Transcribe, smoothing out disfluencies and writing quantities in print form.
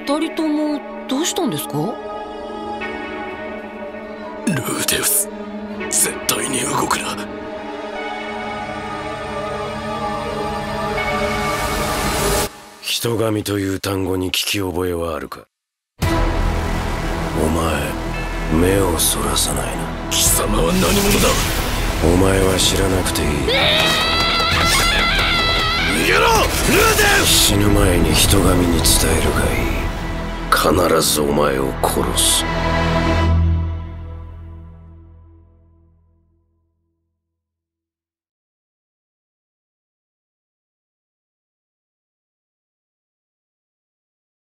二人ともどうしたんですか？ ルーデウス、絶対に動くな。 人神という単語に聞き覚えはあるか？お前、目をそらさないな。 貴様は何者だ？ お前は知らなくていい。 逃げろ、ルーデウス！ 死ぬ前に人神に伝えるがいい。必ずお前を殺す。